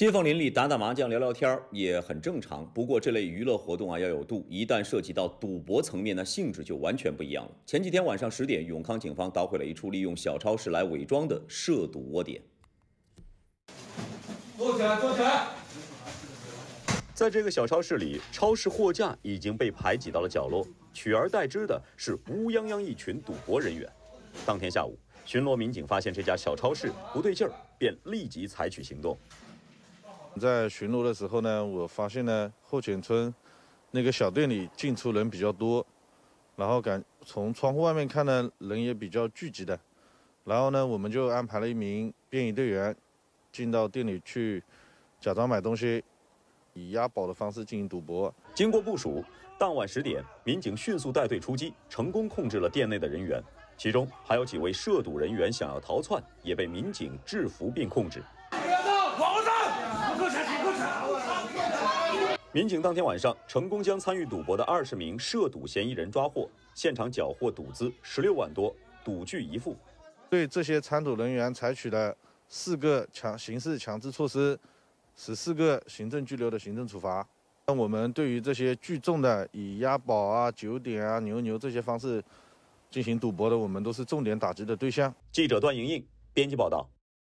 街坊邻里打打麻将、聊聊天儿也很正常。不过这类娱乐活动啊要有度，一旦涉及到赌博层面呢，性质就完全不一样了。前几天晚上10点，永康警方捣毁了一处利用小超市来伪装的涉赌窝点。 坐起来，坐起来！ 在这个小超市里，超市货架已经被排挤到了角落，取而代之的是乌泱泱一群赌博人员。当天下午，巡逻民警发现这家小超市不对劲儿，便立即采取行动。 在巡逻的时候呢，我发现呢后前村那个小店里进出人比较多，然后从窗户外面看呢人也比较聚集的，然后呢我们就安排了一名便衣队员进到店里去，假装买东西，以押宝的方式进行赌博。 经过部署，当晚10点，民警迅速带队出击，成功控制了店内的人员，其中还有几位涉赌人员想要逃窜，也被民警制服并控制。民警当天晚上成功将参与赌博的20名涉赌嫌疑人抓获，现场缴获赌资16万多，赌具一副。 对这些参赌人员采取了4个刑事强制措施，14个行政拘留的行政处罚。那我们对于这些聚众的以押宝啊、酒点啊、牛这些方式进行赌博的，我们都是重点打击的对象。 记者段莹莹编辑报道。